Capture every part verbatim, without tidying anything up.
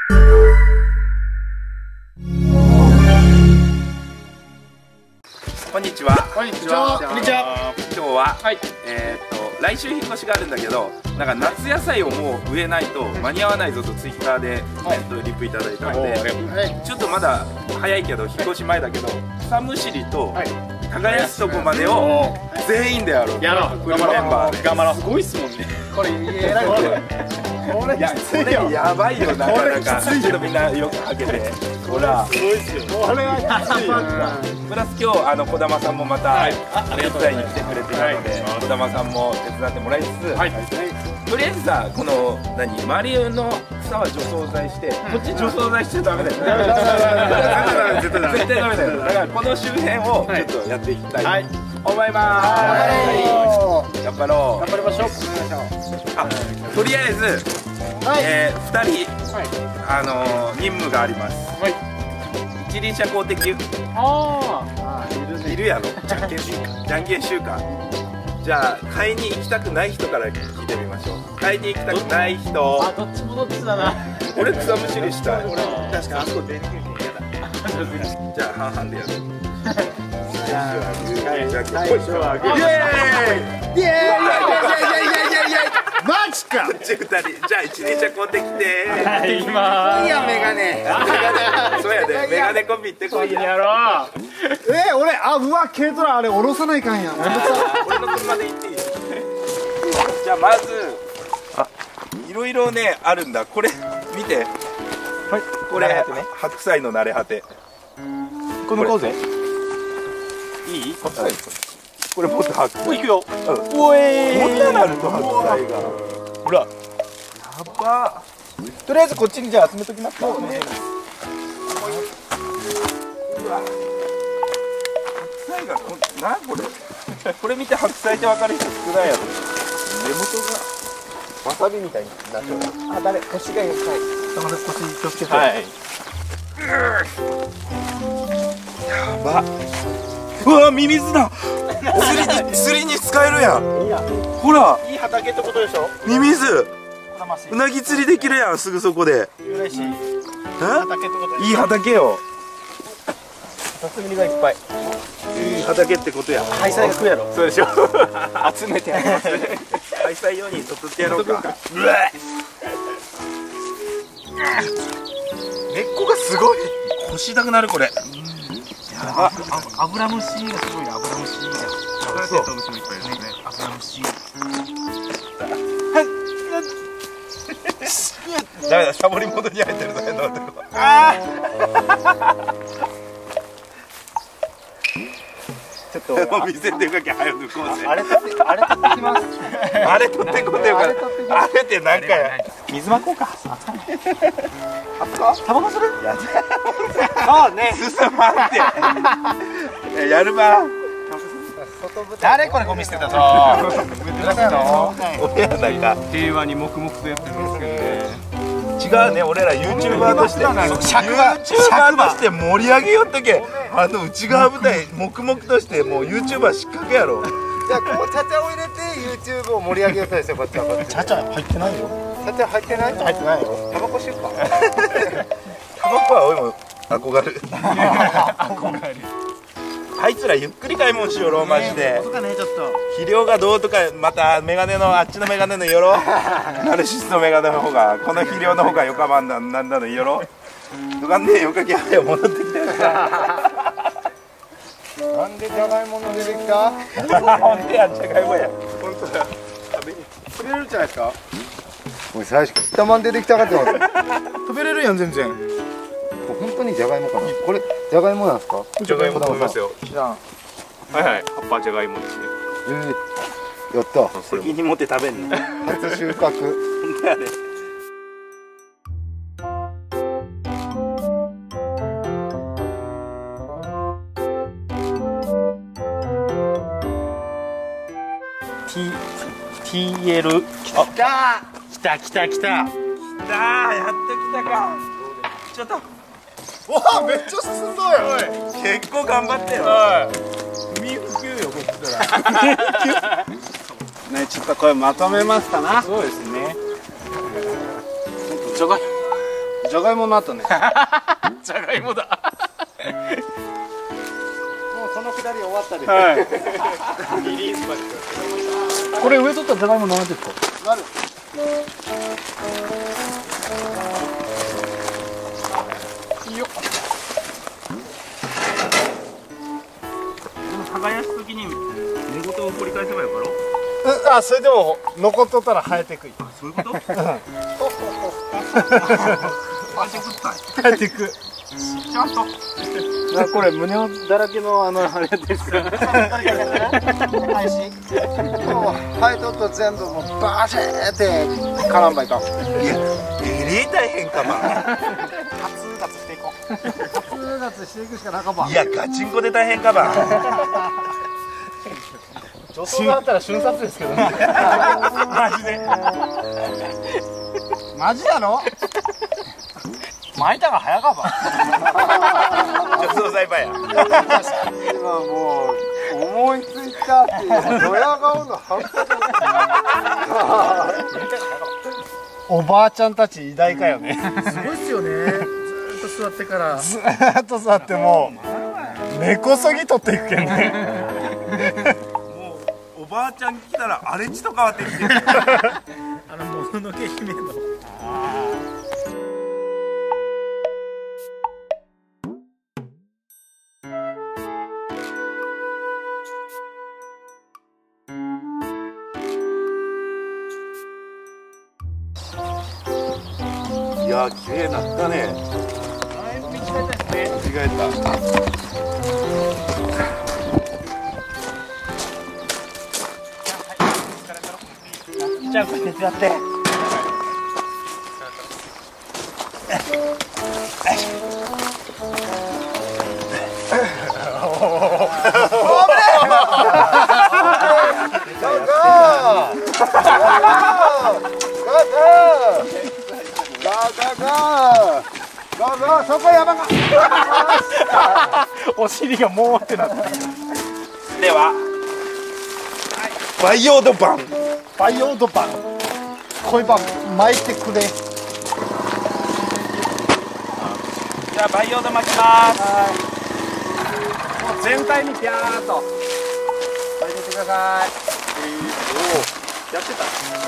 こんにちは。 こんにちは。こんにちは。 今日は、はい、えっと来週引っ越しがあるんだけど、なんか夏野菜をもう植えないと間に合わないぞとツイッターで、はい、えっとリプいただいたので、はい、ちょっとまだ早いけど引っ越し前だけど、草むしりと耕すとこまでを全員でやろう。 やろう。 フルメンバーで。 頑張ろう。すごいっすもんね。これえらいこれ。いやこれやばいよなかなか。ちょっとみんなよくはけて。ほら。すごいっすよ。これはきついな。プラス今日あの小玉さんもまた手伝いに来てくれているので、小玉さんも手伝ってもらいつつ、とりあえずさこの何周りの草は除草剤して、こっち除草剤しちゃダメだよ。絶対ダメだよ。だからこの周辺をちょっとやっていきたいと思います。頑張ろう。 頑張りましょう。 あ、とりあえずえふたりあの任務があります。一輪車公的ああいるやろ。じゃんけんじゃんけん週間。じゃあ買いに行きたくない人から聞いてみましょう。買いに行きたくない人。あ、どっちもどっちだな。俺草むしりしたい。俺確かあそこ出にくいの嫌だ。じゃあ半々でやる。最初はグー、じゃんけん。最初はグー。イエーイ。イエーイイエーイイエーイイエーイイエーイ。マジか。こっち二人。じゃあ一輪車買うてきて。 はい、行きまーす。 いいやメガネ。そうやで。メガネコンビってこいや。 やろう。 え、俺あうわ軽トラあれ下ろさないかんや。 俺の車で行っていい？じゃあまずあいろいろねあるんだ。これ見て。はい。これ白菜の慣れ果て。 この構図。 いい？白菜。これもっと白菜。 もう行くよ。 おえ。こんななると白菜が。ほら。やば。とりあえずこっちにじゃあ集めときますか。そうね。うわ。白菜がこなこれ。これ見て白菜って分かる人少ないやろ。根元がわさびみたいになってる。あ、誰腰が良い。だから腰気をつけて。はい。やば。うわミミズだ。釣りに釣りに使えるやん。ほら。 いい畑ってことでしょ。 ミミズ。うなぎ釣りできるやんすぐそこで。 嬉しい。 いい畑よ。 カタツムリがいっぱい。 いい畑ってことや。 ハイサイが食うやろ。そうでしょ。集めて。 ハイサイ用に取ってやろうか。うわ。根っこがすごい。腰痛くなるこれ。 あ、アブラムシがすごいね。アブラムシが。そう。動物もいっぱいいるね。アブラムシ。 ダメだ、サボりモードに入ってるぞ。ああ。ちょっと見せてかけ早く抜こうぜ。 あれ取ってあれ取ってきます。 あれ取ってこうっていうか。あれってなんかや。 水まこうか。 あっか？ タバコする？ やだ。 そうね。 進まんて。やるば。 誰これゴミ捨てたぞ。 親なんか平和に黙々とやってるんですけどね。 違うね、俺ら ユーチューバー として ユーチューバー として盛り上げよっとけ。あの内側舞台黙々としてもう ユーチューバー 失格やろ。 じゃあこうチャチャを入れて ユーチューブ を盛り上げようとですよ。こっちはこっち。 チャチャ入ってないよ。 チャチャ入ってない？ 入ってないよ。 タバコしようか。 タバコは俺も憧れる。 憧れる。 あいつらゆっくり買い物しよろマジで。 とかねちょっと。 肥料がどうとかまたメガネのあっちのメガネのよろ。ナルシストメガネの方がこの肥料の方がよかばんだなんだのよろ。とかねよかきはよ戻ってきてる。 なんでじゃがいもの出てきた？ ほんでやじゃがいもや。本当だ。食べに食べれるじゃないですか。もう最初からたまん出てきたかってます。 食べれるやん全然。 本当にじゃがいもかな。これじゃがいもなんですか？ じゃがいもと思いますよ。 知らん。 はいはい。葉っぱじゃがいもですね。 えー、やった。 責任持って食べんの。 初収穫。 本当やね。 T T L 来た来た来た来た。 来たーやっと来たか。ちょっと。 わあめっちゃ進んだよ。 結構頑張ってよ。海普及よこっちからね、ちょっとこれまとめますかな。そうですね。じゃがいじゃがいもになったね。 じゃがいもだ。 もうそのくだり終わったです。 はい。リリースまで。 これ上取ったじゃがいもなんですか。なる。 いいよ。耕すときに根元を掘り返せばよかろ。 あ、それでも残っとったら生えてくい。 そういうこと？生えてく。 ちゃんと。 これ胸だらけのあのあれですか。配信。もう生えとった全部もうバシーって絡んばいかん。いや、 入れ大変かま。 初脱していこう。 初脱していくしかなかば。 いやガチンコで大変かま。 女装だったら瞬殺ですけどね。マジで。マジやろ？ 巻いたが早かば。 女装栽培や。 今もう思いついたっていうドヤ顔の半端じゃない。おばあちゃんたち偉大かよね。すごいっすよね。ずーっと座ってから。ずーっと座ってもう根こそぎ取っていくけんね。 おばあちゃん来たら荒れ地と変わってきてる。 あのもののけ姫の。 いや綺麗なったね。 見違えたですね。 間違えた。 じゃあこれ手伝って。 そこ山が。 お尻がもうってなって。 では培養土板。 培養土板。こういう板巻いてくれ。 じゃあ培養土巻きます。もう全体にピャーっと巻いてってください。おお、やってた。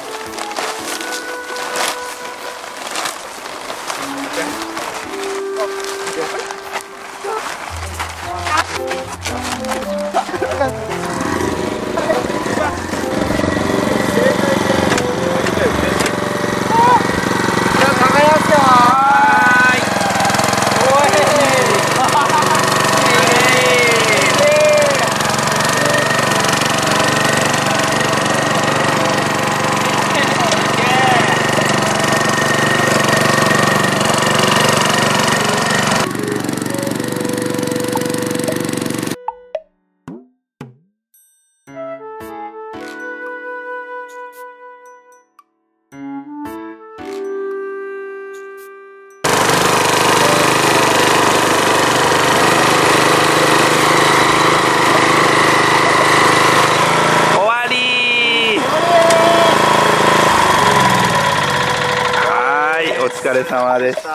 お疲れ様でした。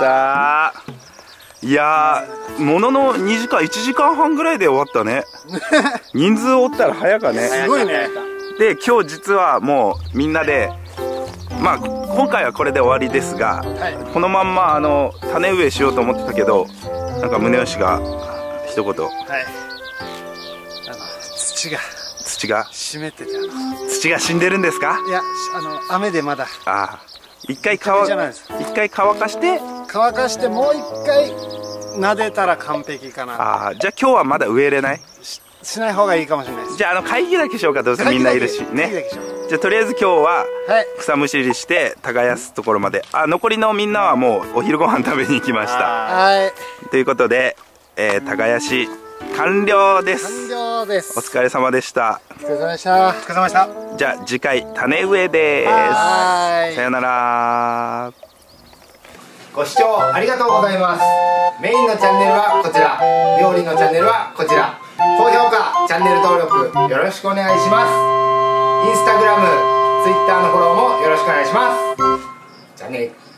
いやー、もののにじかんいちじかんはんぐらいで終わったね。人数おったら早かね。 すごいね。 で今日実はもうみんなで、まあ今回はこれで終わりですが、はい、このまんまあの種植えしようと思ってたけど、なんか宗義が一言、はい、 あの土が土が湿ってて、 土が死んでるんですか？ いや、あの雨でまだ。ああ、 一回乾一回乾かして乾かしてもう一回撫でたら完璧かな。 ああ、じゃあ今日はまだ植えれない？ し, しない方がいいかもしれないです。 じゃああの会議だけしようか。どうせみんないるしね。じゃあとりあえず今日は草むしりして耕すところまで、あ、残りのみんなはもうお昼ご飯食べに行きました。 はい、 ということで、えー、耕し完了です。 完了です。 お疲れ様でした。 お疲れ様でした。お疲れ様でした。 じゃあ次回種植えです。 はい、 さよなら。 ご視聴ありがとうございます。メインのチャンネルはこちら、料理のチャンネルはこちら。高評価、チャンネル登録よろしくお願いします。インスタグラム、ツイッターのフォローもよろしくお願いします。じゃあね。